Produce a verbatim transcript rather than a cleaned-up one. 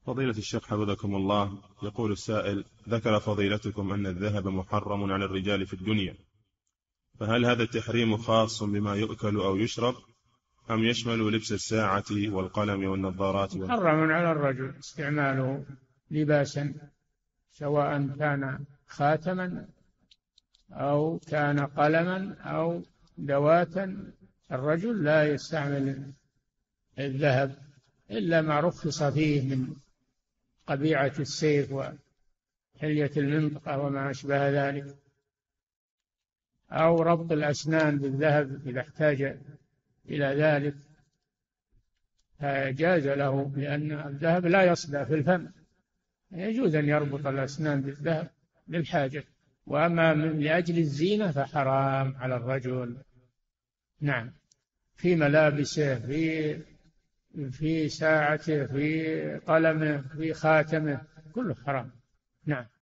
فضيلة الشيخ حفظكم الله، يقول السائل: ذكر فضيلتكم أن الذهب محرم على الرجال في الدنيا، فهل هذا التحريم خاص بما يؤكل أو يشرب، أم يشمل لبس الساعة والقلم والنظارات وال... محرم على الرجل استعماله لباسا، سواء كان خاتما أو كان قلما أو دواتا. الرجل لا يستعمل الذهب إلا ما رخص فيه من قبيعة السيف وحلية المنطقة وما أشبه ذلك، أو ربط الأسنان بالذهب إذا احتاج إلى ذلك فجاز له، لأن الذهب لا يصدى في الفم، يجوز أن يربط الأسنان بالذهب للحاجة. وأما من لأجل الزينة فحرام على الرجل. نعم، في ملابسه، في في ساعته، في قلمه، في خاتمه، كله حرام. نعم.